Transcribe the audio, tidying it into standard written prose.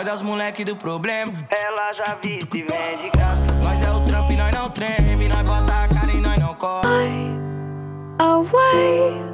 Nós é os moleque do problema. Ela já viste e vem de casa. Nós é o trampo e nós não treme. Nós bota a cara e nós não corre. Away